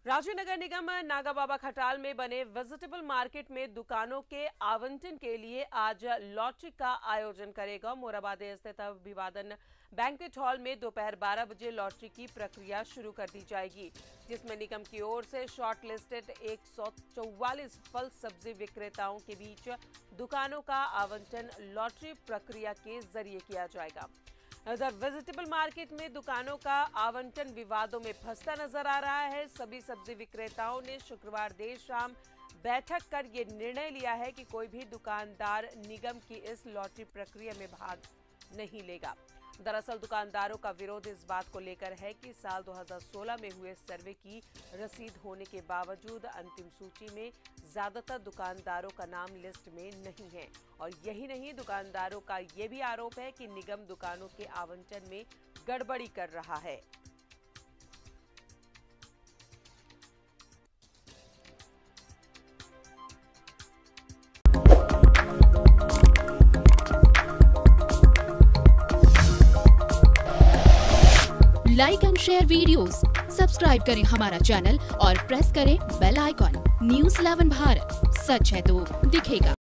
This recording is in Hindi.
रांची नगर निगम नागाबाबा खटाल में बने वेजिटेबल मार्केट में दुकानों के आवंटन के लिए आज लॉटरी का आयोजन करेगा। मोराबादी स्थित अभिवादन बैंक्वेट हॉल में दोपहर 12 बजे लॉटरी की प्रक्रिया शुरू कर दी जाएगी, जिसमें निगम की ओर से शॉर्ट लिस्टेड 144 फल सब्जी विक्रेताओं के बीच दुकानों का आवंटन लॉटरी प्रक्रिया के जरिए किया जाएगा। उधर वेजिटेबल मार्केट में दुकानों का आवंटन विवादों में फंसता नजर आ रहा है। सभी सब्जी विक्रेताओं ने शुक्रवार देर शाम बैठक कर ये निर्णय लिया है कि कोई भी दुकानदार निगम की इस लॉटरी प्रक्रिया में भाग नहीं लेगा। दरअसल दुकानदारों का विरोध इस बात को लेकर है कि साल 2016 में हुए सर्वे की रसीद होने के बावजूद अंतिम सूची में ज्यादातर दुकानदारों का नाम लिस्ट में नहीं है। और यही नहीं, दुकानदारों का ये भी आरोप है कि निगम दुकानों के आवंटन में गड़बड़ी कर रहा है। Like and share videos, subscribe करें हमारा चैनल और प्रेस करें बेल आइकॉन। न्यूज़ 11 भारत, सच है तो दिखेगा।